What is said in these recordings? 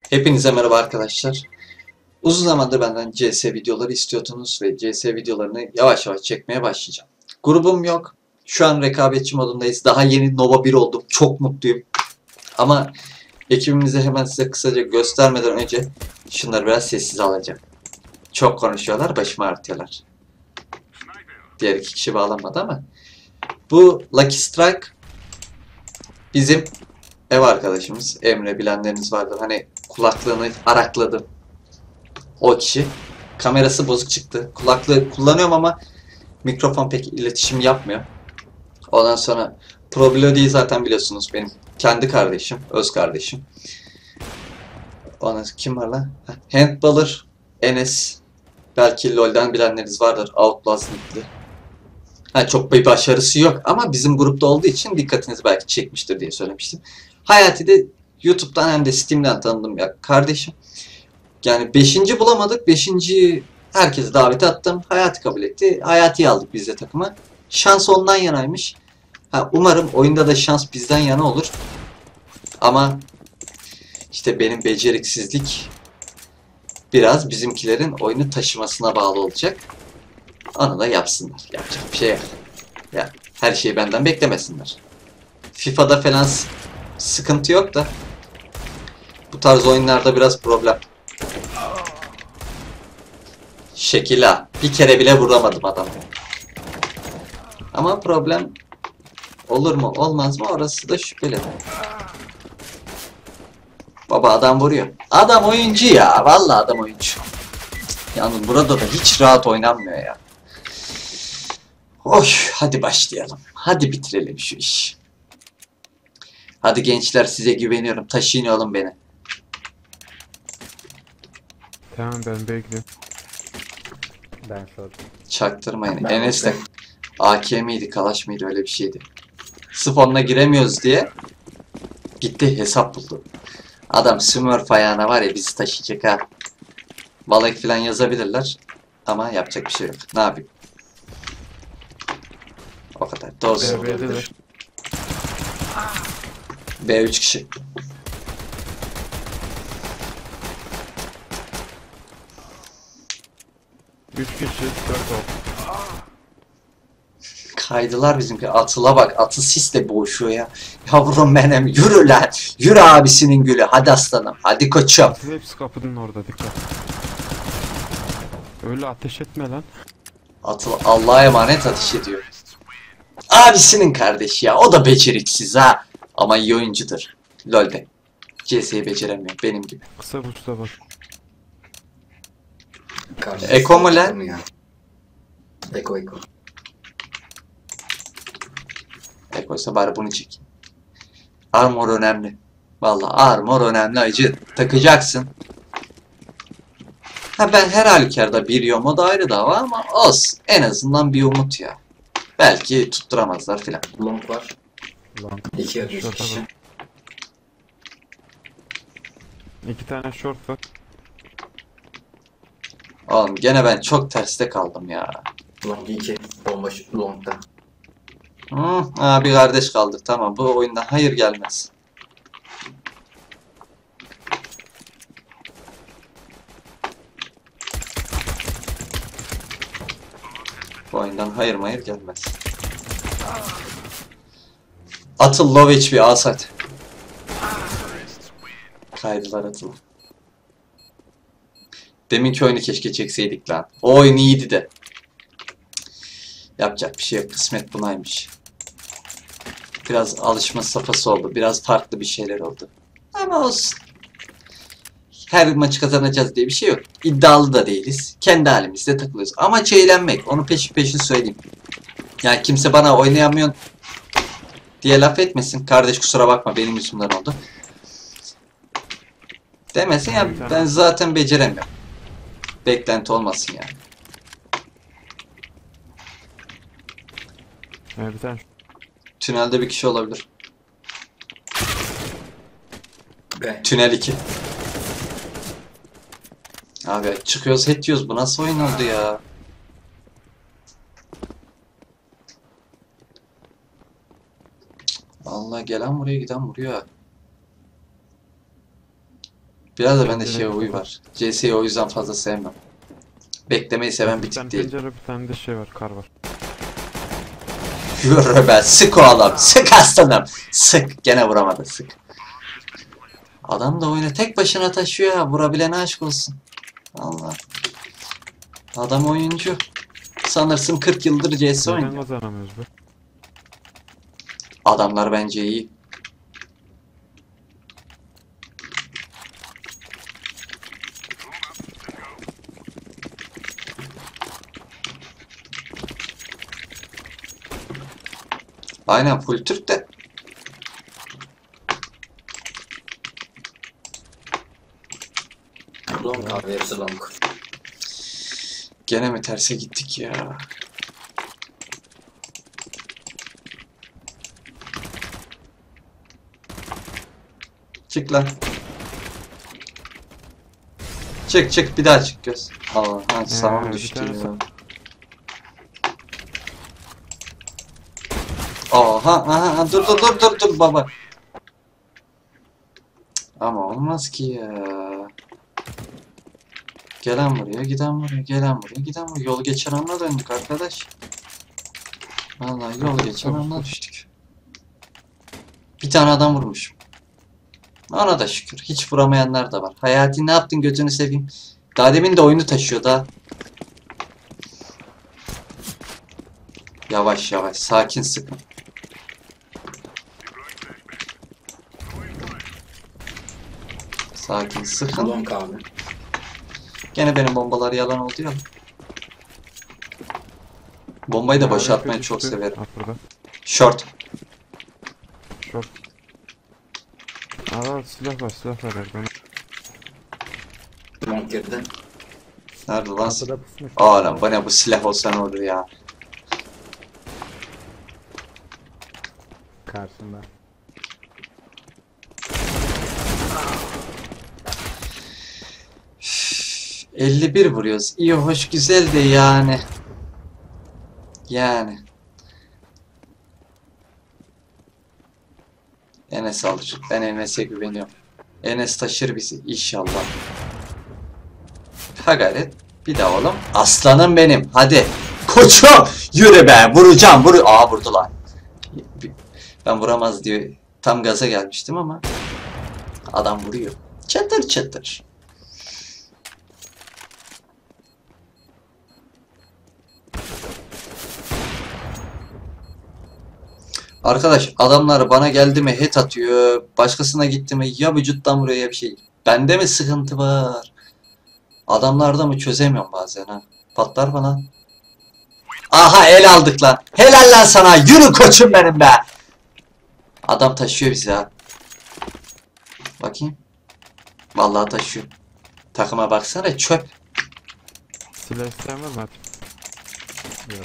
Hepinize merhaba arkadaşlar. Uzun zamandır benden CS videoları istiyordunuz ve CS videolarını yavaş yavaş çekmeye başlayacağım. Grubum yok. Şu an rekabetçi modundayız. Daha yeni Nova 1 oldum. Çok mutluyum. Ama ekibimizi hemen size kısaca göstermeden önce şunları biraz sessiz alacağım. Çok konuşuyorlar, başımı ağrıtıyorlar. Diğer iki kişi bağlanmadı ama. Bu Lucky Strike bizim ev arkadaşımız. Emre, bilenleriniz vardır. Hani kulaklığını arakladım. O kişi. Kamerası bozuk çıktı. Kulaklığı kullanıyorum ama mikrofon pek iletişim yapmıyor. Ondan sonra Probilodi'yi zaten biliyorsunuz, benim kendi kardeşim, öz kardeşim. Ondan sonra kim var lan? Handballer, Enes. Belki LoL'den bilenleriniz vardır. Outlast Nick'li. Çok bir başarısı yok ama bizim grupta olduğu için dikkatinizi belki çekmiştir diye söylemiştim. Hayati de YouTube'dan hem de Steam'den tanıdım ya kardeşim. Yani beşinci bulamadık. Beşinciyi herkese davet attım. Hayati kabul etti. Hayati'yi aldık biz de takıma. Şans ondan yanaymış. Umarım oyunda da şans bizden yana olur. Ama işte benim beceriksizlik biraz bizimkilerin oyunu taşımasına bağlı olacak. Onu da yapsınlar. Yapacak bir şey yok. Ya, her şeyi benden beklemesinler. FIFA'da falan sıkıntı yok da bu tarz oyunlarda biraz problem. Şekila. Bir kere bile vuramadım adamı. Ama problem olur mu olmaz mı orası da şüpheli. Baba adam vuruyor. Adam oyuncu ya. Vallahi adam oyuncu. Yalnız burada da hiç rahat oynanmıyor ya. Oy, hadi başlayalım. Hadi bitirelim şu işi. Hadi gençler, size güveniyorum. Taşıyın oğlum beni. Tamam ben bekliyorum. Ben sordum. Çaktırmayın. Ben Enes de okey. AK miydi, Kalaş mıydı, öyle bir şeydi. Sponla giremiyoruz diye gitti hesap buldu. Adam Smurf ayağına var ya, bizi taşıyacak ha. Balık falan yazabilirler ama yapacak bir şey yok. Ne yapayım? O kadar. Doğrusu. BB'deler. B3 kişi. Üç kişi 4 ol. Kaydılar bizimki. Atıla bak. Atı sisle boğuşuyor ya. Yavrum benim. Yürü lan. Yürü abisinin gülü. Hadi aslanım. Hadi koçum. Siz hepsi kapının orada, dikkat. Öyle ateş etme lan. Atıl Allah'a emanet ateş ediyor. Abisinin kardeşi ya. O da beceriksiz ha. Ama iyi oyuncudur. LoL'de. CS'yi beceremiyor. Benim gibi. Kısa buçta bak. Karşısı Eko mu lan? onu ya. Eko. Ekoysa bari bunu çek. Armor önemli. Vallahi armor önemli acı. Takacaksın. Ben her halükarda bir yiyorum, o da ayrı dava ama olsun. En azından bir umut ya. Belki tutturamazlar filan. Long var. Lan. 2 ya da 3 Şorta kişi. bak. 2 tane short var. Oğlum gene ben çok terste kaldım ya. Long 2. Bomba long'da. Bir kardeş kaldık, tamam, bu oyundan hayır gelmez. Bu oyundan hayır gelmez. Atıl low HP Asat. Kaydılar Atıl. Deminki oyunu keşke çekseydik lan. O oyun iyiydi de. Yapacak bir şey yok. Kısmet bunaymış. Biraz alışma safhası oldu. Biraz farklı bir şeyler oldu. Ama olsun. Her maçı kazanacağız diye bir şey yok. İddialı da değiliz. Kendi halimizde takılıyoruz. Amaç eğlenmek. Onu peşin söyleyeyim. Yani kimse bana oynayamıyorsun diye laf etmesin. Kardeş kusura bakma, benim yüzümden oldu. Demesin ya, ben zaten beceremiyorum. Beklenti olmasın yani. Bir tane Tünelde bir kişi olabilir. B. Tünel 2. Abi çıkıyoruz, head yiyoruz. Bu nasıl oyun oldu ya? Vallahi gelen buraya, giden buraya. Biraz da bende Pencere şey bir huyu kafa. var. CS'yi o yüzden fazla sevmem. Beklemeyi seven bir Bir tane tip değil. pencere, bir tane de şey var, kar var. Yürü be, sık oğlum, sık aslanım. Sık, gene vuramadı, sık. Adam da oyunu tek başına taşıyor ya, vurabilene aşk olsun. Allah. Adam oyuncu. Sanırsın 40 yıldır CS Neden oynuyor. kazanamıyoruz be? Adamlar bence iyi. Aynen full Türk de. Long abi, hepsi long. Gene mi terse gittik ya? Çık lan. Çık çık, bir daha çık göz. Allah, ha, sağa mı bir düştü tane ya? Aha, aha, dur dur dur dur dur baba. Ama olmaz ki ya. Gelen buraya, giden buraya, gelen buraya, giden buraya. Yol geçen anla döndük arkadaş. Vallahi yol geçen anla düştük. Bir tane adam vurmuş. Ona da şükür. Hiç vuramayanlar da var. Hayati, ne yaptın gözünü seveyim. Daha demin de oyunu taşıyor da. Yavaş yavaş, sakin, sıkın. Sakin, sıkın. Long abi. Gene benim bombalar yalan oldu ya. Bombayı da boşa atmayı çok severim. Bak burada. Short. Short. Aa, silah var, silah var orada. Long girdi. Nerede lan? Kapıda pusmuş. Oğlum bu ne, bu silah olsa ne olur ya. Karşında. Üf, 51 vuruyoruz. İyi, hoş, güzel de yani. Yani. Enes alır. Ben Enes'e güveniyorum. Enes taşır bizi inşallah. Ha gayret. Bir daha oğlum. Aslanım benim. Hadi. Koçum. Yürü be. Vuracağım. Aa, vurdu lan. Ben vuramaz diye tam gaza gelmiştim ama adam vuruyor. Çatır çatır. Arkadaş, adamlar bana geldi mi hit atıyor. Başkasına gitti mi ya vücuttan vuruyor ya bir şey. Bende mi sıkıntı var? Adamlarda mı, çözemiyorum bazen ha. Patlar bana. Aha, el aldık lan. Helal lan sana. Yürü koçum benim be. Adam taşıyor bizi ha. Bakayım. Vallahi taşıyor. Takıma baksana, çöp. Silah isteyen var mı Atıl? Yok.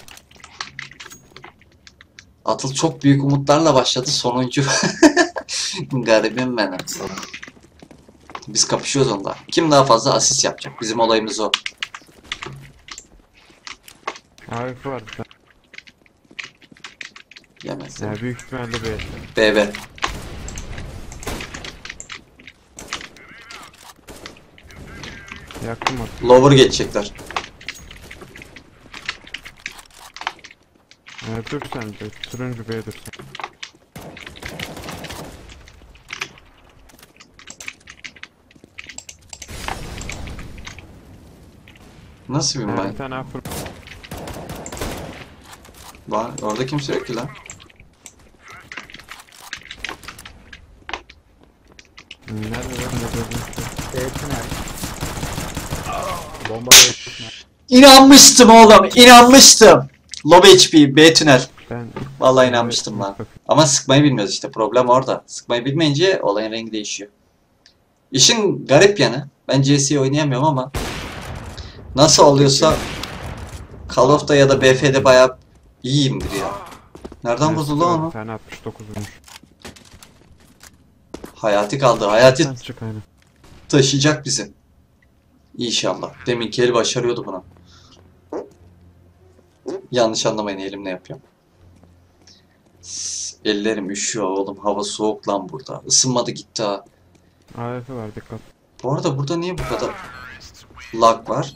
Atıl çok büyük umutlarla başladı, sonuncu. Garibim benim. Sonra. Biz kapışıyoruz onda. Kim daha fazla asist yapacak? Bizim olayımız o. AWP var bir tane. Yemez. Ya büyük ihtimalle B. BB. Yaktım Atıl. Lower geçecekler. Dur sen de. Turuncu B'ye dur sen. Nasıl bir Bir bay? tane A kur. Var. Orada kimse yok ki lan. Nerede lan, ne gördün? Tünel. Bomba tünel. İnanmıştım oğlum. İnanmıştım. Low HP. B tünel. Ben... Vallahi inanmıştım lan. Ama sıkmayı bilmiyoruz işte. Problem orada. Sıkmayı bilmeyince olayın rengi değişiyor. İşin garip yanı. Ben CS'yi oynayamıyorum ama nasıl oluyorsa Call of'ta ya da BF'de bayağı iyiyimdir ya. Nereden vurdu lan Bir onu? tane 69 vurmuş. Hayati kaldı. Hayati Sen çık aynen. taşıyacak bizi. İnşallah. Deminki el başarıyordu buna. Yanlış anlamayın, elimle yapıyorum. Ellerim üşüyor oğlum. Hava soğuk lan burada. Isınmadı gitti ha. AWP var, dikkat. Bu arada burada niye bu kadar lag var?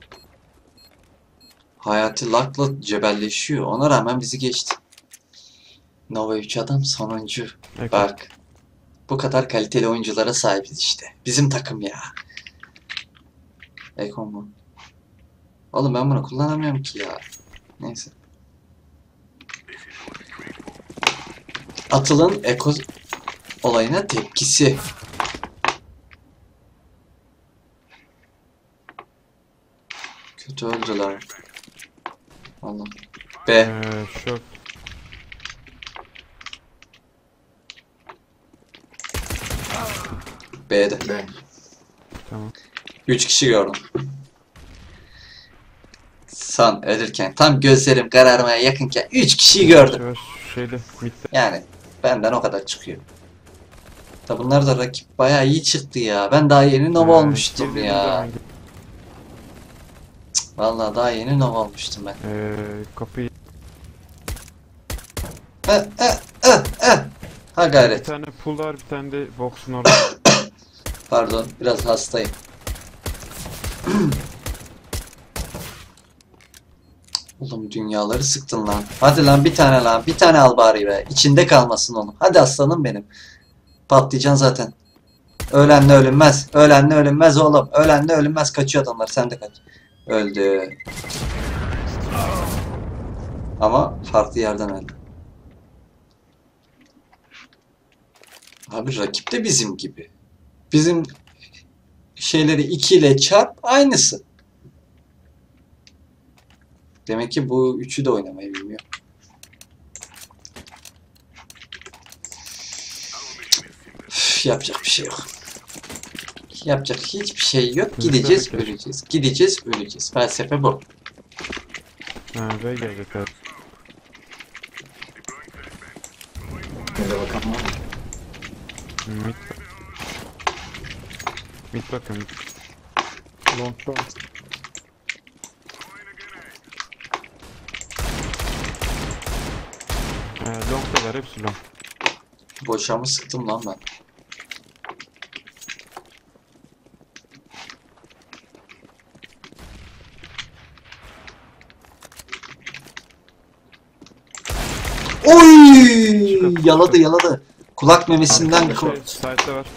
Hayati lagla cebelleşiyor. Ona rağmen bizi geçti. Nova 3 adam sonuncu. Eko. Bak. Bu kadar kaliteli oyunculara sahibiz işte. Bizim takım ya. Eko mu? Oğlum ben bunu kullanamıyorum ki ya. Neyse. Atıl'ın Eko olayına tepkisi. Kötü öldüler. Allah. B. Short. B'de. B. Tamam. 3 kişi gördüm. San ölürken tam gözlerim kararmaya yakınken 3 kişiyi gördüm. Yavaş şeyde midde. Yani benden o kadar çıkıyor. Da bunlar da rakip bayağı iyi çıktı ya. Ben daha yeni Nova olmuştum girdiğimiz ya. zaman Vallahi daha yeni Nova olmuştum ben. kapıyı Ha bir gayret. tane pool var, bir tane de box'un orada. Pardon biraz hastayım. Oğlum dünyaları sıktın lan. Hadi lan bir tane lan. Bir tane al bari be. İçinde kalmasın oğlum. Hadi aslanım benim. Patlayacaksın zaten. Ölenle ölünmez. Ölenle ölünmez oğlum. Ölenle ölünmez. Kaçıyor adamlar. Sen de kaç. Öldü. Ama farklı yerden öldü. Abi rakip de bizim gibi. Bizim şeyleri 2 ile çarp aynısı. Demek ki bu üçü de oynamayı bilmiyor. Üf, yapacak bir şey yok. Yapacak hiçbir şey yok. Gideceğiz, öleceğiz. Gideceğiz, öleceğiz. Felsefe bu. B gelecek abi. Burada bakan var mı? Mid. Mid bakın. Long long. Long'dalar, hepsi long. Boşa mı sıktım lan ben? Oy! Yaladı yaladı. Kulak memesinden Side'da var.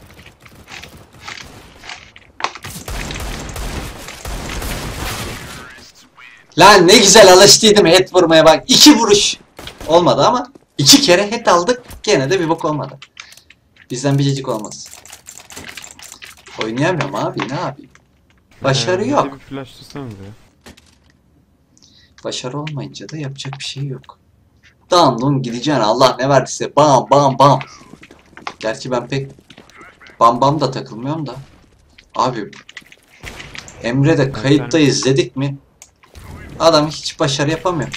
Lan ne güzel alıştıydım head vurmaya bak. 2 vuruş. Olmadı ama 2 kere head aldık. Gene de bir bok olmadı. Bizden biricik olmaz. Oynayamıyorum abi ne yapayım. Başarı yok. Bir flashlasanız ya. Başarı olmayınca da yapacak bir şey yok. Damlum gideceksin Allah ne verdiyse bam bam bam. Gerçi ben pek bam bam da takılmıyorum da. Abi Emre de kayıtta izledik mi? Adam hiç başarı yapamıyor.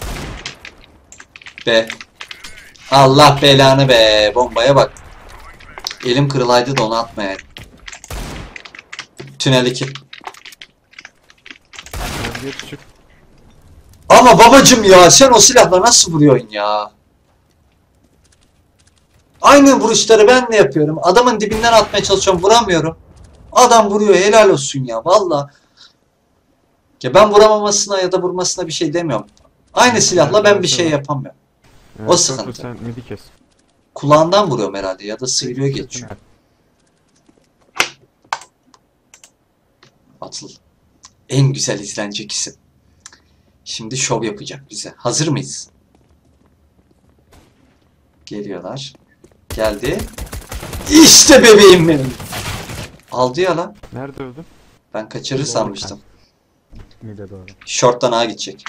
Be. Allah belanı be. Bombaya bak. Elim kırılaydı da onu atmaya. Tünel 2. Abi geç çık. Ama babacım ya sen o silahla nasıl vuruyorsun ya? Aynı vuruşları ben de yapıyorum. Adamın dibinden atmaya çalışıyorum vuramıyorum. Adam vuruyor helal olsun ya valla. Ya ben vuramamasına ya da vurmasına bir şey demiyorum. Aynı silahla ben bir şey yapamıyorum. O sıkıntı. Sen midi kes. Kulağından vuruyorum herhalde ya da sıyırıyor geçiyor. Atıl. En güzel izlenecek isim. Şimdi şov yapacak bize. Hazır mıyız? Geliyorlar. Geldi. İşte bebeğim benim. Aldı ya lan. Nerede öldün? Ben kaçırır sanmıştım. Mid'e doğru. Short'tan A gidecek.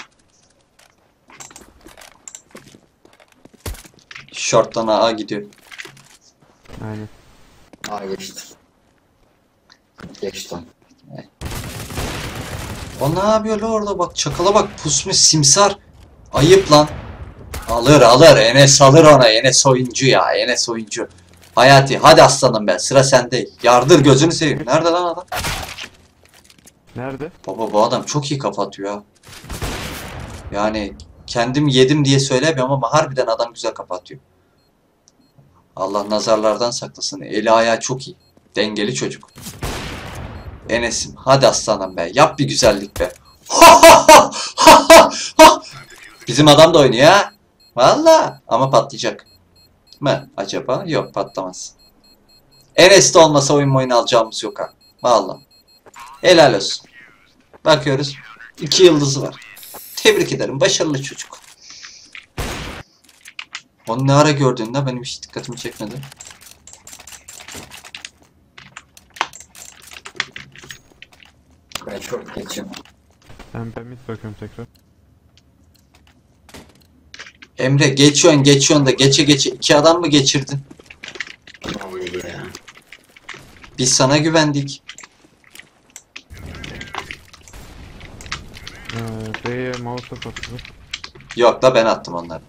Short'tan A gidiyor. Aynen. A geçti. Geçti. O ne yapıyor lan orada bak çakala bak pusmuş simsar. Ayıp lan. Alır alır Enes alır ona Enes oyuncu ya Enes oyuncu. Hayati hadi aslanım ben sıra sende. Yardır gözünü seveyim. Nerede lan adam? Nerede? Baba bu adam çok iyi kafa atıyor ha. Yani kendim yedim diye söylemiyorum ama harbiden adam güzel kafa atıyor. Allah nazarlardan saklasın. Eli ayağı çok iyi. Dengeli çocuk. Enes'im hadi aslanım be. Yap bir güzellik be. Bizim adam da oynuyor ha. Valla. Ama patlayacak. Mı acaba? Yok patlamaz. Enes de olmasa oyun alacağımız yok ha. Valla. Helal olsun. Bakıyoruz. 2 yıldızı var. Tebrik ederim. Başarılı çocuk. Onu ne ara gördüğünde benim hiç dikkatimi çekmedi. Ben short geçiyorum. Ben mid bakıyorum tekrar. Emre geçiyorsun da geçe 2 adam mı geçirdin? Vallahi ya. Biz sana güvendik. B'ye mouse attı. Yok da ben attım onları.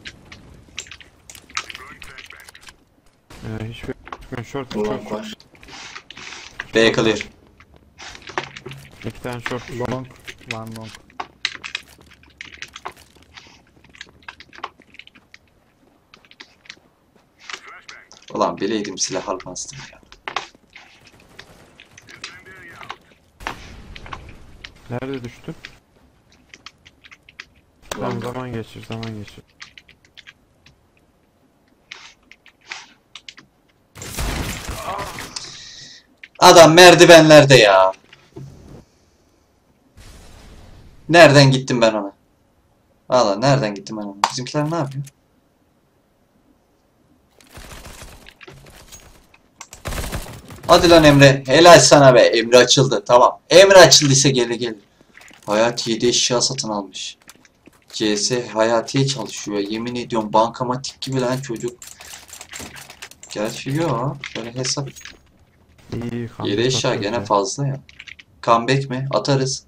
Hiçbir short Long var. B clear. 2 tane short. Long. One long. Ulan bileydim silah almazdım ya. Nerede düştü? Tamam zaman geçir. Adam merdivenlerde ya. Nereden gittim ben ona? Valla nereden gittim ben ona? Bizimkiler ne yapıyor? Hadi lan Emre. Helal sana be. Emre açıldı. Tamam. Emre açıldıysa gelir. Hayat 7 eşya satın almış. CS Hayati'ye çalışıyor. Yemin ediyorum bankamatik gibi lan çocuk. Gerçi yok. Şöyle hesap. İyi. 7 eşya gene fazla ya. Comeback mi? Atarız.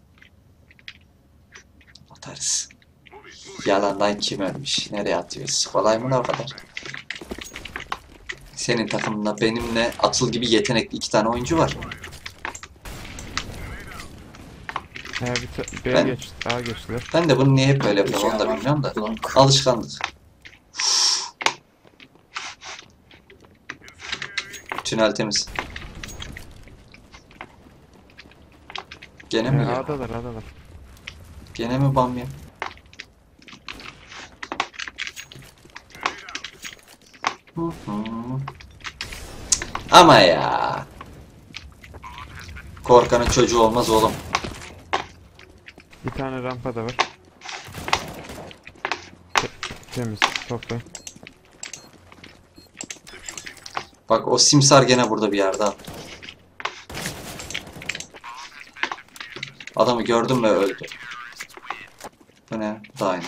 Atarız. Yalandan kim ölmüş? Nereye atıyoruz? Kolay mı o kadar? Senin takımında benimle Atıl gibi yetenekli 2 tane oyuncu var. B'ye Ben- geçti. A geçtiler. Ben de bunu niye hep böyle yapıyorum onu da bilmiyorum da. Long. Alışkanlık. Tünel temiz. Gene mi ya? A'dalar. Gene mi bamya? Hı hı. Ama ya. Korkanın çocuğu olmaz oğlum. Bir tane rampa da var. Temiz. Topla. Bak o simsar gene burada bir yerde. Adamı gördüm ve öldü. Bu ne? Bu da aynı.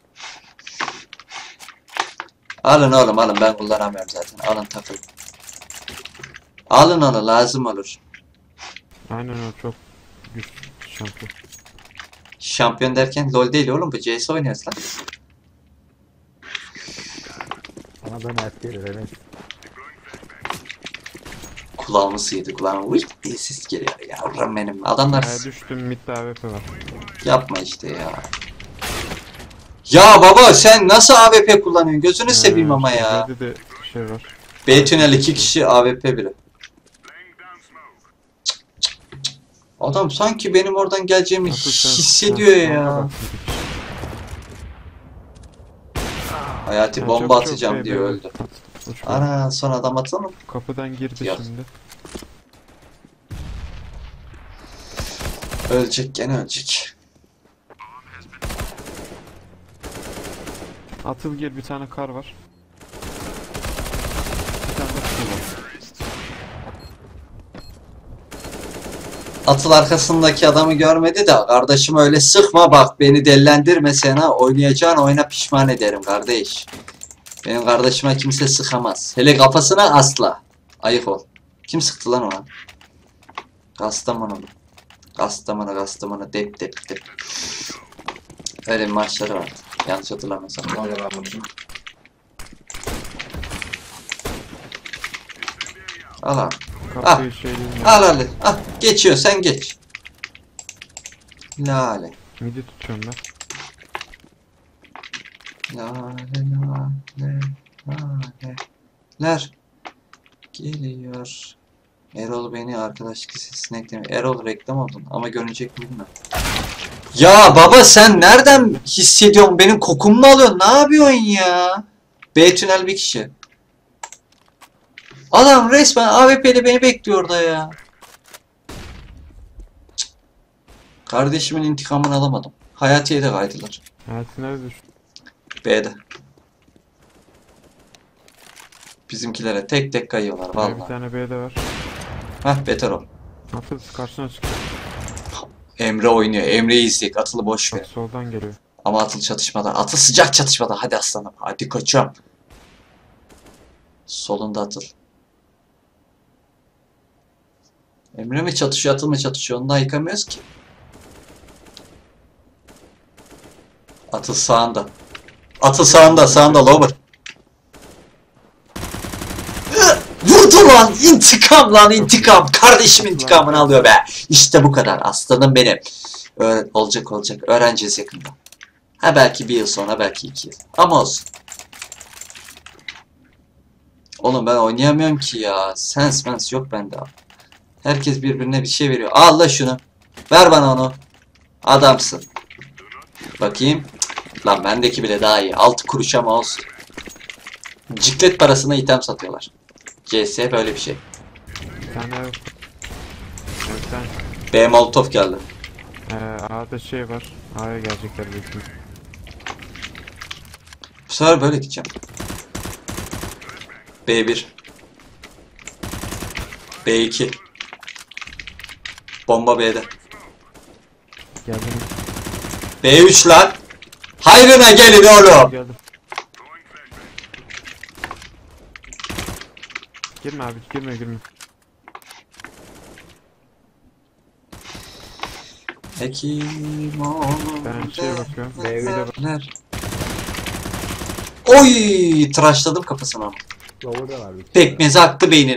Alın oğlum alın, ben kullanamıyorum zaten. Alın takılın. Alın onu, lazım olur. Aynen o çok güçlü şampiyon. Şampiyon derken LoL değil oğlum, bu CS oynuyoruz lan. Bana da net gelir Enes. Kulağımı sıyırdı, kulağıma vırt diye ses geliyor yavrum benim. Adamlar Düştüm midde AWP var. yapma işte ya. Ya baba sen nasıl AWP kullanıyorsun? Gözünü seveyim ama ya. B'de de şey var. B tünel 2 kişi AWP biri. Adam sanki benim oradan geleceğimi Atıl sen- hissediyor sen- ya. Hayati Yani bomba çok atacağım B diye böyle. öldü. Uç be. Ana son adam atalım. Kapıdan girdi Yok. şimdi. Ölecek gene ölecek. Atıl gir, bir tane kar var. Bir tane de su var. Atıl arkasındaki adamı görmedi de kardeşim öyle sıkma bak beni dellendirme sana, oynayacağın oyuna pişman ederim kardeş. Benim kardeşime kimse sıkamaz. Hele kafasına asla. Ayık ol. Kim sıktı lan ona? Kastamonu mu? Kastamonu dep. Öyle bir maçları vardı. Yanlış hatırlamıyorsam. Ona ben bakayım. Al abi. Kapıyı şey değil mi? Al Ali. Al. Geçiyor sen geç. Lale. Midi tutuyorum ben. Lale. Ler. Geliyor. Erol beni arkadaş listesine ekleme. Erol reklam oldun ama görünecek mi bilmiyorum. Ya baba sen nereden hissediyorsun? Benim kokumu mu alıyorsun? Ne yapıyorsun ya? B tünel bir kişi. Adam resmen AWP'de beni bekliyor orada ya. Cık. Kardeşimin intikamını alamadım. Hayatiye de kaydılar. Hayatı nerede düştü? B'de. Bizimkilere tek tek kayıyorlar Bir vallahi. tane B'de var. Hah beter ol. Atıl karşına çıktı. Emre oynuyor. Emre'yi izleyek. Atıl'ı boş Bak ver. soldan geliyor. Ama Atıl çatışmada. Atıl sıcak çatışmada. Hadi aslanım. Hadi koçum. Solunda Atıl. Emre mi çatışıyor, Atıl mı çatışıyor? Onu da yıkamıyoruz ki. Atıl sağında. Atıl sağında, sağında lower. Vurdu lan! İntikam lan intikam! Kardeşim intikamını alıyor be! İşte bu kadar. Aslanım benim. Olacak olacak. Öğreneceğiz yakında. Ha belki bir yıl sonra, belki 2 yıl. Ama olsun. Oğlum ben oynayamıyorum ki ya. Sens yok bende abi. Herkes birbirine bir şey veriyor. Al la şunu. Ver bana onu. Adamsın. Bakayım. Lan bendeki bile daha iyi. 6 kuruş ama olsun. Ciklet parasına item satıyorlar. CS böyle bir şey. Bir tane evet, sen B Molotov geldi. A'da şey var. A'ya gelecekler büyük ihtimal. Bu sefer böyle gideceğim. B1. B2. Bomba B'de. Geldim. B3 lan. Hayrına gelin oğlum. Geldim. Girme abi, girme. Hekim oğlum. Ben şeye bakıyorum. B1'e bak. Neler? Oy, tıraşladım kafasına. Lower'da var bir kişi. Pekmezi aktı beyninin.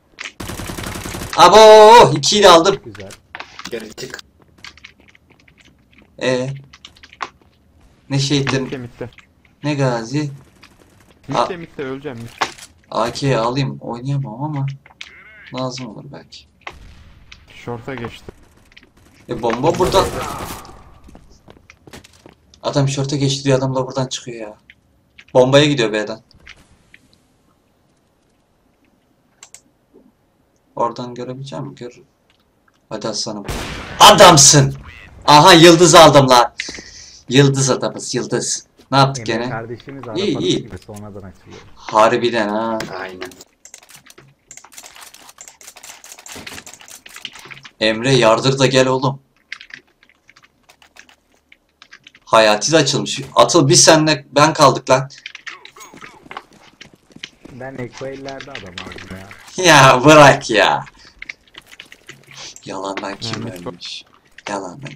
Abo, 2'yi de aldım. Güzel. Geri çık. Ne şehitlerim, Mitte. ne gazi. A- Mitte öleceğim. AK'yi alayım, oynayamam ama lazım olur belki. Short'a geçti. Bomba burada. Adam şorta geçti diyor, adam da buradan çıkıyor ya. Bombaya gidiyor B'den. Oradan görebileceğim mi? Gör. Hadi aslanım. Adamsın. Aha yıldız aldım lan. Yıldız adamız, yıldız. Ne yaptık Emre gene? kardeşimiz İyi, Arap iyi. gibi sonradan açılıyor. Harbiden ha. Aynen. Emre yardır da gel oğlum. Hayati de açılmış. Atıl biz senle ben kaldık lan. Ben Ekoeller'de adam aldım ya. Ya bırak ya. Yalandan kim Mehmet bak- ölmüş? Yalandan.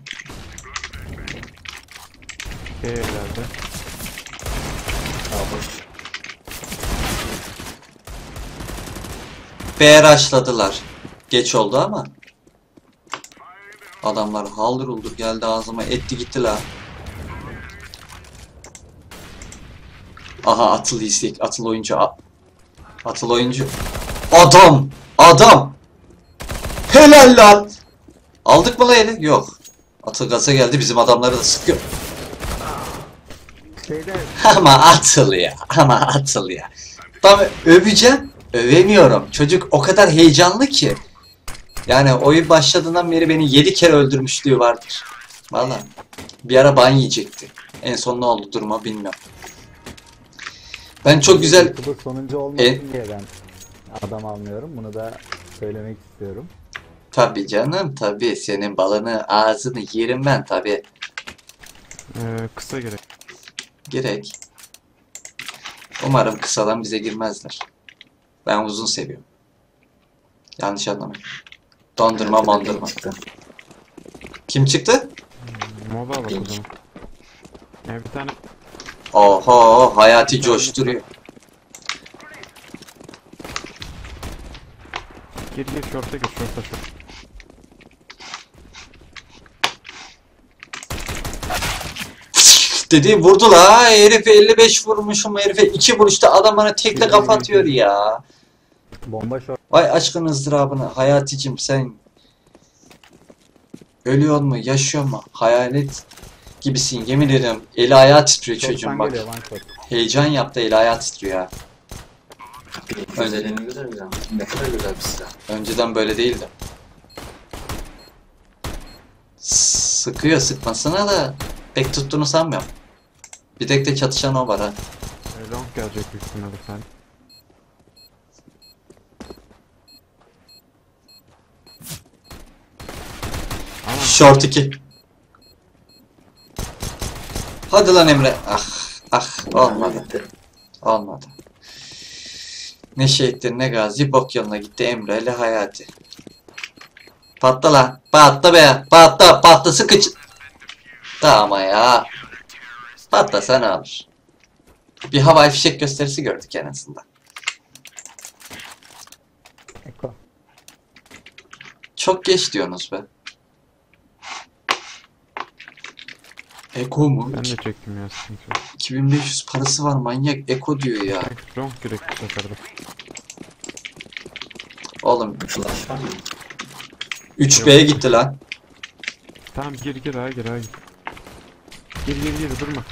B'lerde. Daha boş. B rushladılar. Geç oldu ama. Adamlar haldır uldur geldi ağzıma etti gitti la. Aha Atıl izleyik. Atıl oyuncu. Atıl oyuncu. Adam! Adam! Helal lan! Aldık mı la eli? Yok. Atıl gaza geldi, bizim adamları da sıkıyor. Şeyde Ama Atıl ya. Ama Atıl ya. Tam öveceğim. Övemiyorum. Çocuk o kadar heyecanlı ki. Yani oyun başladığından beri beni 7 kere öldürmüşlüğü vardır. Valla. Bir ara ban yiyecekti. En son ne oldu duruma bilmiyorum. Ben çok güzel... YouTuber sonuncu olmasın diye ben adam almıyorum. Bunu da söylemek istiyorum. Tabii canım tabii. Senin balını ağzını yerim ben tabii. Kısa gerek. Gerek. Umarım kısadan bize girmezler. Ben uzun seviyorum. Yanlış anlamayın. Dondurma mandırma. Çıktı. Kim çıktı? Moda bak o Pink. zaman. Bir tane Oho, Hayati coşturuyor. gir short'a gir short. Dedi vurdu la. Herife 55 vurmuşum, herife 2 vuruşta adam bana tekle kafa atıyor ya. Bomba short. Vay aşkın ızdırabını Hayaticim sen ölüyor mu yaşıyor mu hayalet gibisin yemin ediyorum eli ayağı titriyor çocuğum Short'tan bak. geliyor one shot. Heyecan yaptı eli ayağı titriyor ya. Özelliğini güzel güzel. Ne kadar güzel bir silah. Önceden böyle değildi. Sıkıyor sıkmasına da pek tuttuğunu sanmıyorum. Bir tek de çatışan o var ha. Long gelecek büyük ihtimalle sen. Ama Short 2. Hadi lan Emre. Ah olmadı. Gitti. Olmadı. Ne şehittir ne gazi bok yoluna gitti Emre ile Hayati. Patla lan. Patla be. Patla. Patlasın kıç. Tamam ya. Patlasa ne olur. Bir havai fişek gösterisi gördük en azından. Eko. Çok geç diyorsunuz be. Eko mu? ben de çektim ya sıkıntı yok. 2500 parası var manyak Eko diyor ya. Long gerek bu sefer de. Oğlum Flash var mı? 3B'ye gitti lan. Tamam gir ha gir. Gir durma.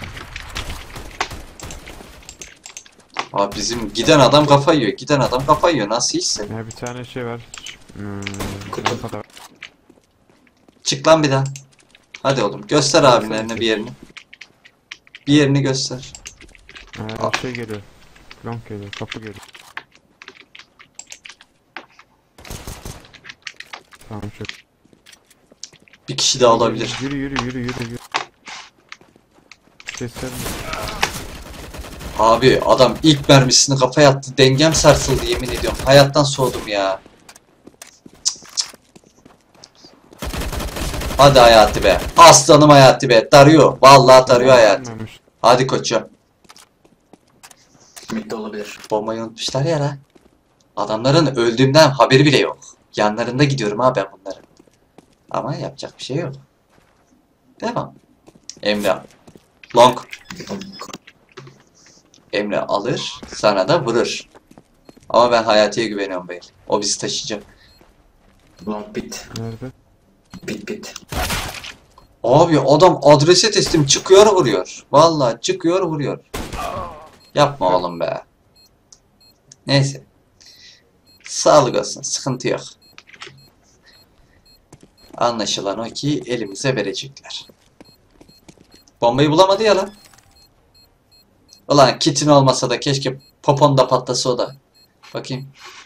Abi bizim giden adam kafa yiyor. Giden adam kafa yiyor. Nasıl işse. Ya bir tane şey var. Kutu. Rampada. Çık lan bir daha. Hadi oğlum göster abilerine bir yerini. Bir yerini göster. Şey geliyor. Long geliyor. Kapı geliyor. Tamam çok. Bir kişi daha olabilir. Yürü. Sesler mi? Abi adam ilk mermisini kafaya attı. Dengem sarsıldı yemin ediyorum. Hayattan soğudum ya. Hadi Hayati be. Aslanım Hayati be. Darıyor. Vallahi darıyor Hayati. Olmamış. Hadi koçum. Mid de olabilir. Bombayı unutmuşlar ya lan. Adamların öldüğümden haberi bile yok. Yanlarında gidiyorum ha ben bunların. Ama yapacak bir şey yok. Devam. Emre. Long. Emre alır. Sana da vurur. Ama ben Hayati'ye güveniyorum beyler. O bizi taşıyacak. Long bit. Nerede? Bit. Abi adam adrese teslim çıkıyor vuruyor. Vallahi çıkıyor vuruyor. Yapma oğlum be. Neyse. Sağlık olsun. Sıkıntı yok. Anlaşılan o ki elimize verecekler. Bombayı bulamadı ya lan. Ulan kitin olmasa da keşke poponda patlasa o da. Bakayım.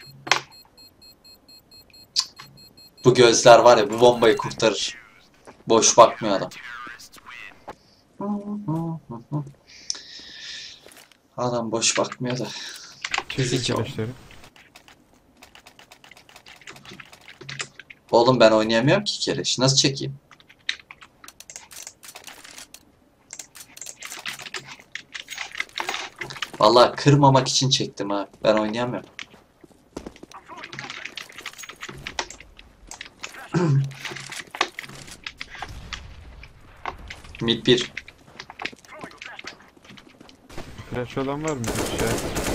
Cık. Bu gözler var ya bu bombayı kurtarır. Boş bakmıyor adam. Adam boş bakmıyor da. Çekin Fizik keleşleri. Oğlum ben oynayamıyorum ki keleş. Nasıl çekeyim? Vallahi kırmamak için çektim ha. Ben oynayamıyorum. Mid 1. Flash olan var mı? Şey.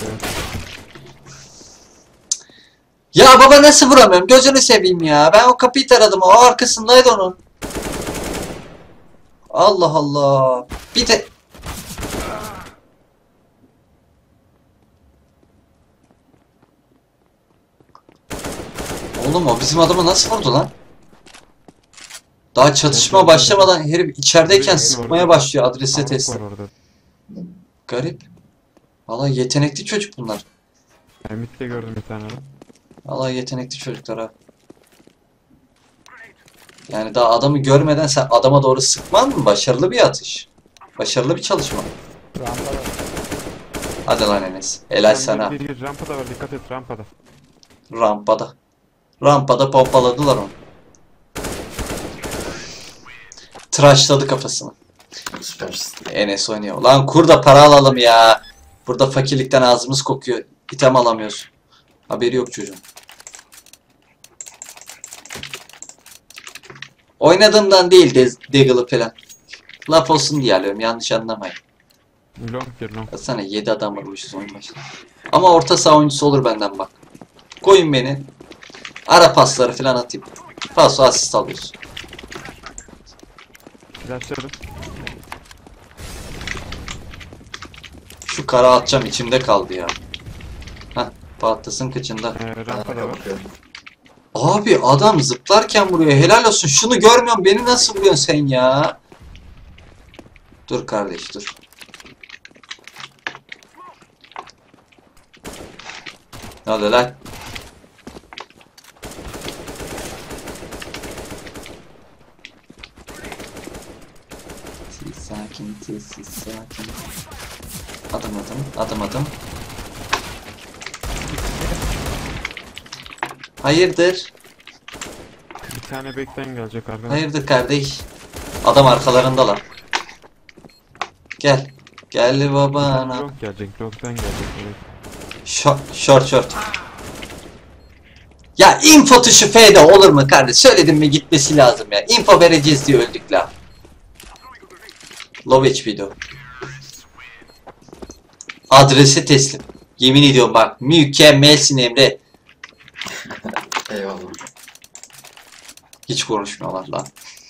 Ya baba nasıl vuramıyorum? Gözünü seveyim ya. Ben o kapıyı taradım. O arkasındaydı onun. Allah Allah. Bir de... Oğlum o bizim adamı nasıl vurdu lan? Daha çatışma başlamadan herif içerideyken sıkmaya başlıyor adrese Avuk testi. var orada. Garip. Valla yetenekli çocuk bunlar. Mid'de gördüm bir tane. Valla yetenekli çocuklar ha. Yani daha adamı görmeden sen adama doğru sıkman mı? Başarılı bir atış. Başarılı bir çalışma. Rampada. Hadi lan Enes. Helal sana. Gir. Rampada var dikkat et rampada. Rampada. Rampada pompaladılar onu. Tıraşladı kafasını. Süpersin. Enes oynuyor. Lan kur da para alalım ya. Burada fakirlikten ağzımız kokuyor. İtem alamıyorsun. Haberi yok çocuğun. Oynadığımdan değil Deagle'ı falan. Laf olsun diye alıyorum. Yanlış anlamayın. Long gir long. Sana 7 adam vurmuşuz oyun başında. Ama orta saha oyuncusu olur benden bak. Koyun beni. Ara pasları falan atayım. Paso asist alıyorsun. Flashlarım. Şu kara atacağım içimde kaldı ya. Heh, patlasın kıçında. Rampa da var. Bakıyorum. Abi adam zıplarken vuruyor. Helal olsun. Şunu görmüyorum. Beni nasıl vuruyorsun sen ya? Dur kardeş dur. Hadi lan. Sakin, sessiz, sakin. Adım adım, adım adım. Hayırdır? Bir tane bekten gelecek arkadan. Hayırdır kardeş? Adam arkalarındalar. Gel. Gel babana. Long gelecek. Long'dan gelecek. Evet. Short. Ya info tuşu F'de olur mu kardeş? Söyledim mi gitmesi lazım ya. Info vereceğiz diye öldük la. Low HP'di o. Adresi teslim. Yemin ediyorum bak mükemmelsin Emre. Eyvallah. Hiç konuşmuyorlar lan.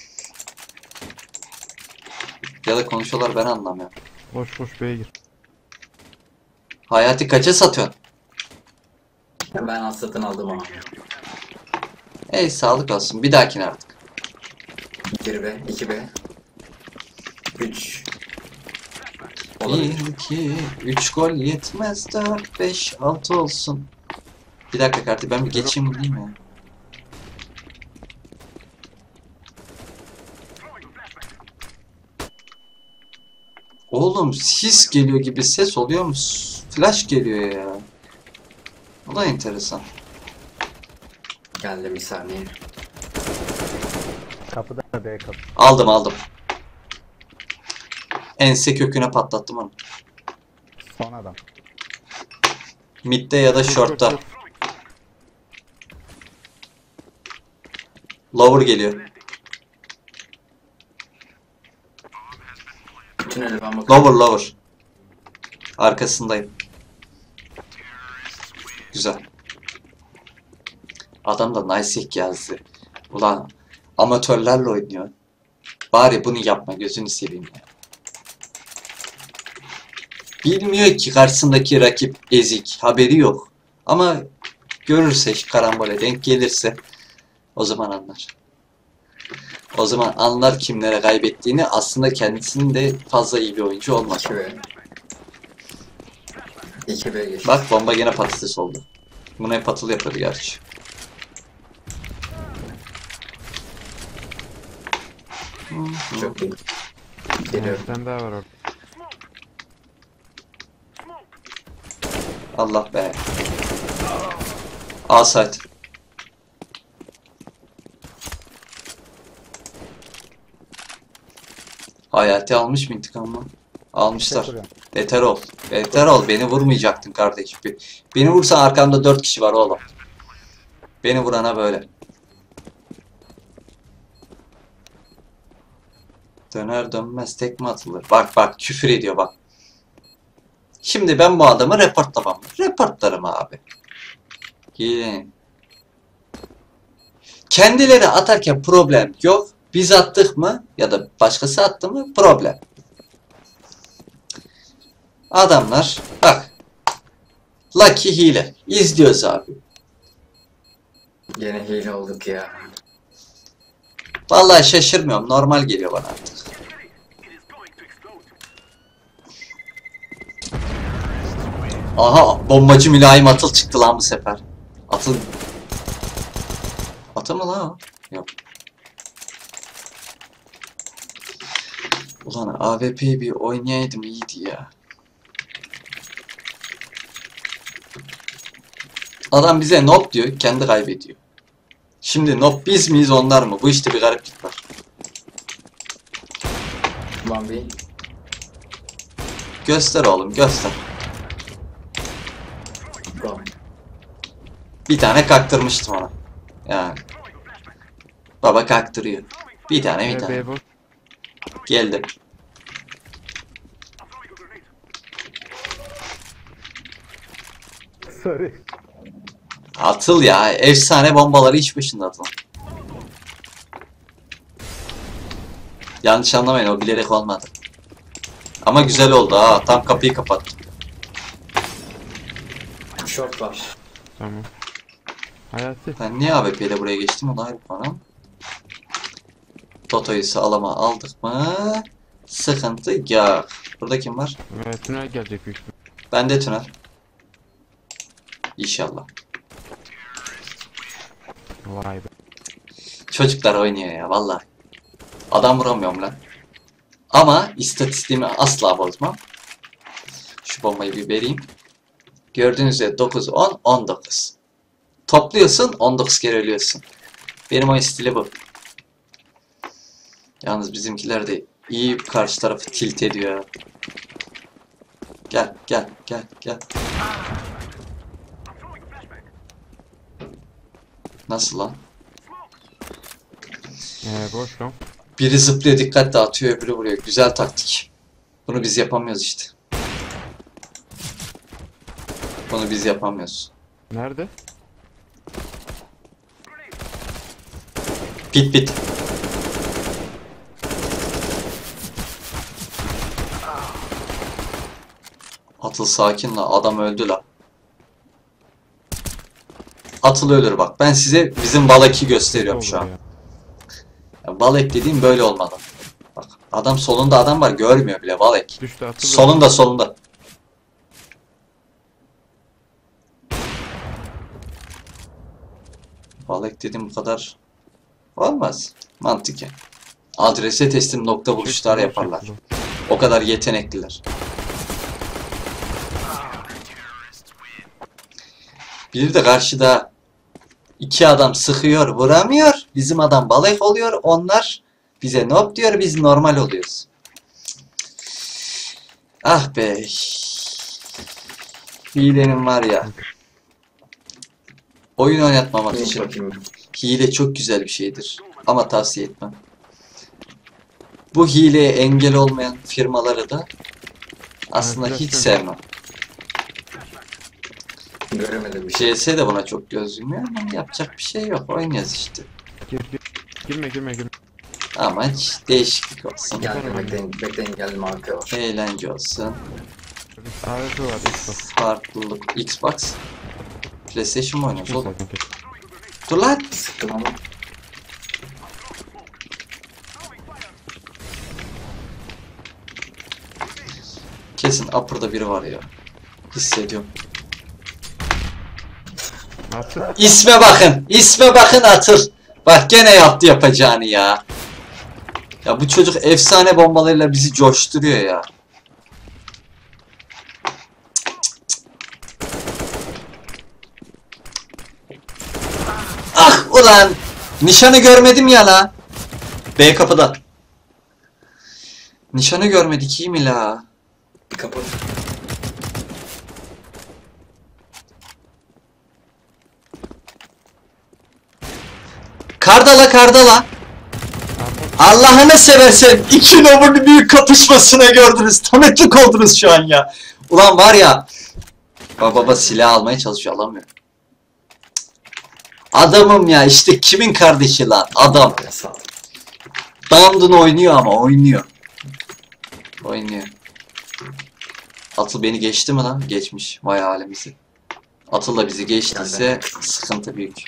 Ya da konuşuyorlar ben anlamıyorum. Boş B'ye gir. Hayati kaça satıyorsun? Ben satın aldım ama. Ey sağlık olsun. Bir dahakine artık. 1B, 2B. 3. 1, Olabilir. 2, 3 gol yetmez. 4, 5, 6 olsun. Bir dakika kardeşim ben bir geçeyim değil mi? Oğlum sis geliyor gibi ses oluyor mu? Flash geliyor ya. O da enteresan. Geldi bir saniye. Kapıda B kapı. Aldım. Ense köküne patlattım onu. Son adam. Mid'de ya da short'ta. Lower geliyor. Tünele ben bakıyorum. Lower. Arkasındayım. Güzel. Adam da nice hack yazdı. Ulan amatörlerle oynuyor. Bari bunu yapma gözünü seveyim ya. Bilmiyor ki karşısındaki rakip ezik. Haberi yok. Ama görürse karambole denk gelirse o zaman anlar. O zaman anlar kimlere kaybettiğini, aslında kendisinin de fazla iyi bir oyuncu olmaz. 2B. 2B geçti. Bak bomba gene patates oldu. Buna hep atıl yaparı gerçi. Çok iyi. Bir Geliyorum. tane daha var orada. Allah be. A-side. Hayati almış mı intikamı? Almışlar. Şey Beter ol. Beter ol. Beni vurmayacaktın kardeşim. Beni vursan arkamda 4 kişi var oğlum. Beni vurana böyle. Döner dönmez tekme atılır. Bak küfür ediyor bak. Şimdi ben bu adamı reportlamam. Reportlarım abi. Yine. Kendileri atarken problem yok. Biz attık mı ya da başkası attı mı problem. Adamlar bak. Lucky hile. İzliyoruz abi. Yine hile olduk ya. Vallahi şaşırmıyorum. Normal geliyor bana artık. Aha bombacı mülayim atıl çıktı lan bu sefer. Atıl. Atıl mı lan o? Yok. Ulan AWP'yi bir oynayaydım iyiydi ya. Adam bize nope diyor, kendi kaybediyor. Şimdi nope biz miyiz onlar mı? Bu işte bir gariplik var. Bambi. Göster oğlum göster. Go. Bir tane kaktırmıştım ona. Yani. Baba kaktırıyor. Bir tane. B boş. Geldim. Sorry. Atıl ya. Efsane bombaları iş başında atıl. Yanlış anlamayın, o bilerek olmadı. Ama güzel oldu ha. Tam kapıyı kapattım. Short var. Tamam. Hayati. Ben niye AWP ile buraya geçtim? O da ayrı konu. Toto'yu sağlama aldık mı? Sıkıntı yok. Burada kim var? Tünel gelecek büyük ihtimal. Bende tünel. İnşallah. Vay be. Çocuklar oynuyor ya vallahi. Adam vuramıyorum lan. Ama istatistiğimi asla bozmam. Şu bombayı bir vereyim. Gördüğünüz üzere 9, 10, 19. Topluyorsun, 19 kere ölüyorsun. Benim oyun stili bu. Yalnız bizimkiler de iyi karşı tarafı tilt ediyor. Gel, gel, gel, gel. Nasıl lan? Boş lan. Biri zıplıyor, dikkat dağıtıyor, öbürü vuruyor. Güzel taktik. Bunu biz yapamıyoruz işte. Bunu biz yapamıyoruz. Nerede? Pit pit. Atıl sakin la, adam öldü la. Atıl ölür bak. Ben size bizim Balek'i gösteriyorum şu an. Ya. Ya, Balek dediğim böyle olmalı. Bak adam solunda adam var, görmüyor bile Balek. Düştü atıl. Solunda solunda. Balek dedim bu kadar olmaz. Mantıken. Adrese teslim nokta vuruşlar yaparlar. O kadar yetenekliler. Bir de karşıda iki adam sıkıyor, vuramıyor. Bizim adam Balek oluyor. Onlar bize noob diyor, biz normal oluyoruz. Ah be. Hilenin var ya. Oyun oynatmamak Dur için. bakayım. Hile çok güzel bir şeydir. Ama tavsiye etmem. Bu hileye engel olmayan firmaları da aslında Evet, hiç evet. sevmem. Göremedim bir şey. CS de buna çok göz yumuyor ama yapacak bir şey yok. Oynuyoruz işte. Gir. Girme. Amaç değişiklik olsun. Geldi bekleyin geldim arka var. Eğlence olsun. AWP var. Xbox. Farklılık. Xbox. PlayStation mı oynuyoruz oğlum? Zaten kesin. Dur lan. Sıktım ama. Kesin upper'da biri var ya. Hissediyorum. Atıl. İsme bakın. İsme bakın Atıl. Bak gene yaptı yapacağını ya. Ya bu çocuk efsane bombalarıyla bizi coşturuyor ya. Ah ulan. Nişanı görmedim ya la. B kapıda. Nişanı görmedik iyi mi la? Kapı. Kardala kardala. Allah'ını seversen iki nobun büyük kapışmasına gördünüz. Tanıklık oldunuz şu an ya. Ulan var ya. Baba silah almaya çalışıyor, alamıyor. Adamım ya, işte kimin kardeşi lan? Adam. Sağ ol. Dandun oynuyor ama oynuyor. Oynuyor. Atıl beni geçti mi lan? Geçmiş. Vay halimizi. Atıl da bizi geçtiyse sıkıntı büyük.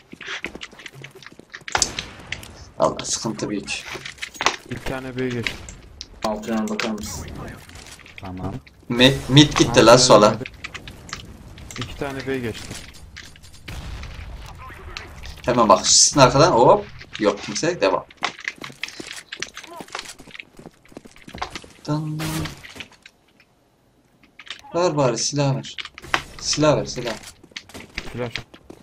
Allah sıkıntı büyük. Bir tane B geçti. Altına bakar mısın? Tamam. Mid gitti lan sola. İki tane B geçti. Hemen bak sizin arkadan hop. Yok kimse, devam. Dın dın. Ver bari silah ver. Silah ver silah. Flash.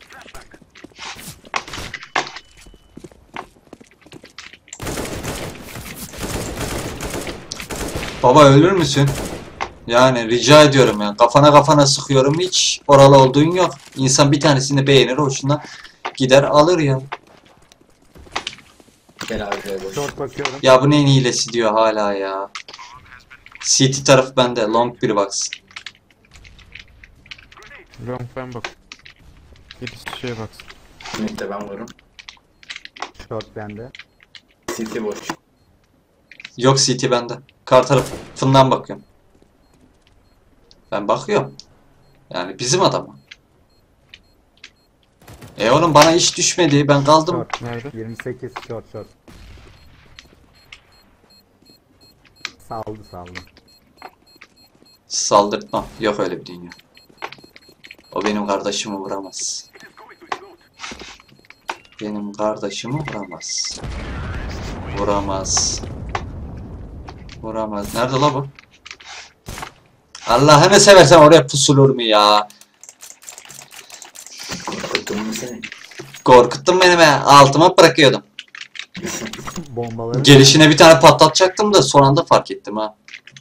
Baba ölür müsün? Yani rica ediyorum ya. Kafana sıkıyorum, hiç oralı olduğun yok. İnsan bir tanesini beğenir, hoşuna gider alır ya. Gel abi buraya boş. Short bakıyorum. Ya bu neyin hilesi diyor hala ya. CT tarafı bende. Long bir box. Long ben bak. Birisi şeye baksın. Mid'de ben varım. Short bende. CT boş. Yok CT bende. Kar tarafından bakıyorum. Ben bakıyorum. Yani bizim adama. Oğlum bana iş düşmedi. Ben kaldım. Short. Nerede? 28 short. Saldı. Saldırtmam. Yok öyle bir dünya. O benim kardeşimi vuramaz. Benim kardeşimi vuramaz. Vuramaz. Nerede la bu? Allah'ını seversen oraya pusulur mu ya? Korkuttum mu seni? Korkuttun beni be. Altıma bırakıyordum. Bombaları Gelişine bir tane patlatacaktım da son anda fark ettim ha.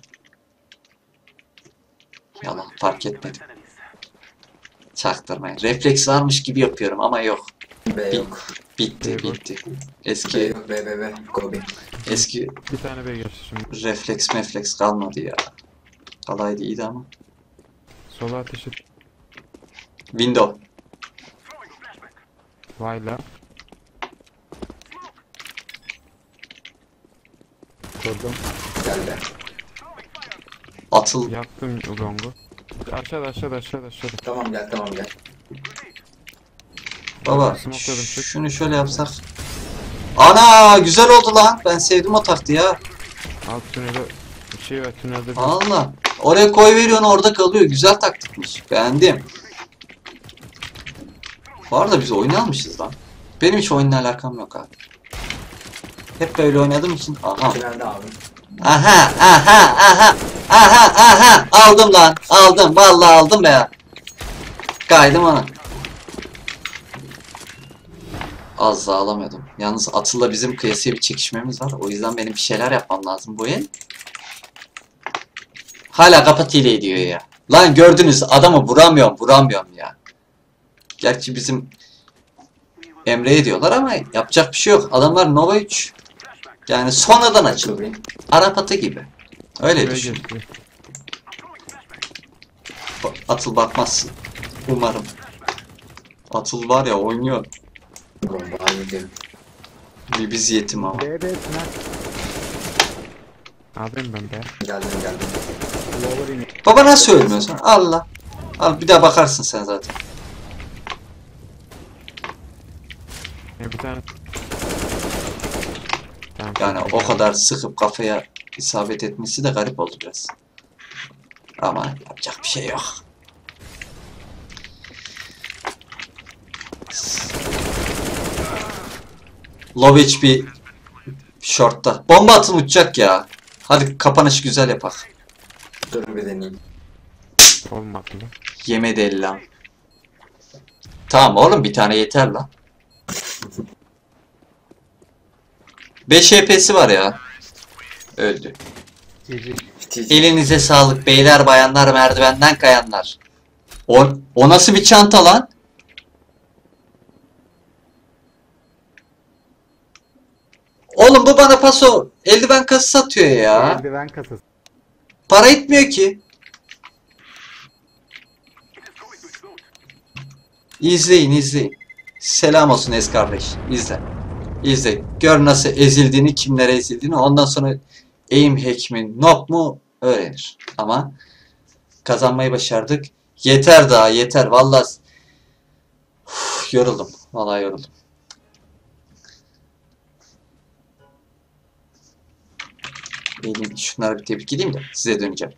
Yalan fark etmedim. Çaktırmayın. Refleks varmış gibi yapıyorum ama yok. B yok. Bitti. B Eski yok. B. Go B. eski Bir tane B geçti şimdi. refleks kalmadı ya. Kalaydı iyiydi ama. Sola ateş et. Window. Vayla. kurdum. Geldi. Atıl. Yaktım longu. Aşağıda. Tamam gel. Baba Smokladım, çık. şunu şöyle yapsak. Ana güzel oldu lan. Ben sevdim o taktı ya. Alt tünelde bir şey var, tünelde bir Allah. Oraya koy veriyorsun orada kalıyor. Güzel taktikmiş. Beğendim. Bu arada biz oyun almışız lan. Benim hiç oyunla alakam yok abi. Hep böyle oynadığım için. Aha. Tünelde abi. Aha. Aldım lan. Aldım. Vallahi aldım be ya. Kaydım ona. Az daha alamıyordum. Yalnız Atıl'la bizim kıyasıya bir çekişmemiz var. O yüzden benim bir şeyler yapmam lazım bu el. Hala kapat hile ediyor ya. Lan gördünüz adamı vuramıyorum ya. Gerçi bizim Emre'ye diyorlar ama yapacak bir şey yok. Adamlar Nova 3. Yani sonradan açıldı. Go B. Arap atı gibi. Öyle buraya düşün. geçti. Atıl bakmazsın. Umarım. Atıl var ya oynuyor. Bomba gidiyor. Bir biz yetim ama. B tünel. Alayım ben be. Geldim. Lower in. Baba nasıl ölmüyorsun? Allah. Al bir daha bakarsın sen zaten. Bir tane. Tamam, Yani çok o güzel. kadar sıkıp kafaya isabet etmesi de garip oldu biraz. Ama yapacak bir şey yok. Low HP short'ta. Bomba atın uçacak ya. Hadi kapanış güzel yapak. Dur bir deneyeyim. Olmadı lan. Yemedi el lan. Tamam oğlum bir tane yeter lan. 5 HP'si var ya. Öldü. GG. Elinize sağlık beyler bayanlar merdivenden kayanlar. O nasıl bir çanta lan? Oğlum bu bana paso eldiven kası satıyor ya. Eldiven kasası. Para etmiyor ki. İzleyin. Selam olsun Ez kardeş. İzle. Gör nasıl ezildiğini, kimlere ezildiğini. Ondan sonra aim hack mi, knock mu öğrenir. Ama kazanmayı başardık. Yeter daha yeter. Vallahi yoruldum. Vallahi yoruldum. Şunları bir tebrik edeyim de size döneceğim.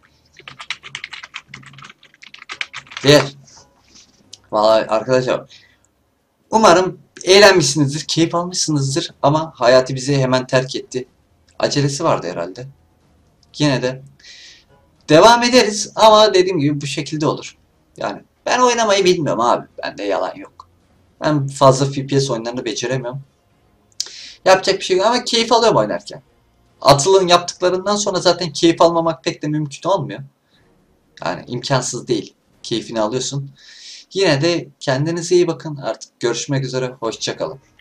Diğer. Vallahi arkadaşlar umarım eğlenmişsinizdir, keyif almışsınızdır ama hayatı bizi hemen terk etti. Acelesi vardı herhalde. Yine de devam ederiz ama dediğim gibi bu şekilde olur. Yani ben oynamayı bilmiyorum abi. Bende yalan yok. Ben fazla FPS oyunlarını beceremiyorum. Yapacak bir şey yok ama keyif alıyorum oynarken. Atıl'ın yaptıklarından sonra zaten keyif almamak pek de mümkün olmuyor. Yani imkansız değil. Keyfini alıyorsun. Yine de kendinize iyi bakın. Artık görüşmek üzere. Hoşça kalın.